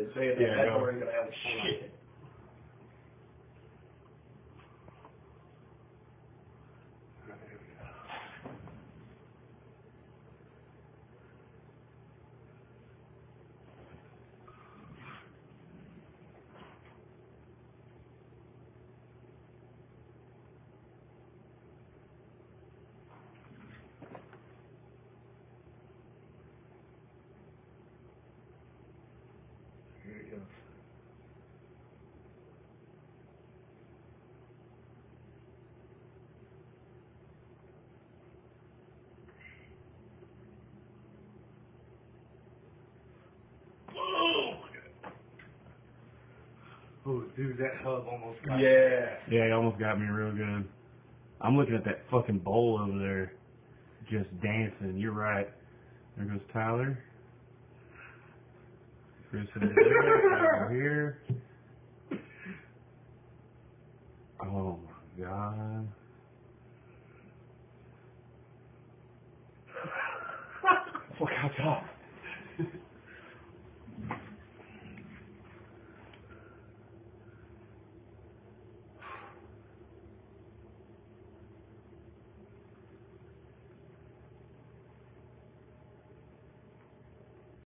saying that. That's where he's going to have shit. Oh, dude, that hub almost got me. Yeah, he almost got me real good. I'm looking at that fucking bowl over there, just dancing. You're right. There goes Tyler. Chris over there. Over here. Oh my god. Look how top.